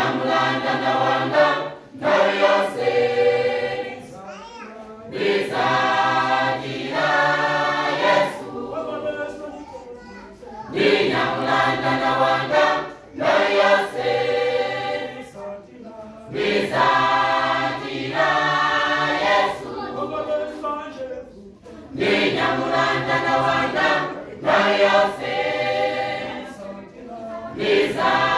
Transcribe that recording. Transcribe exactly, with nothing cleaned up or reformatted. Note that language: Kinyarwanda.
Nyamulanda na Wanda na yose bizagira Yesu. Ni Nyamulanda na Wanda na yose bizagira Yesu. Ni Nyamulanda na Wanda na yose bizagira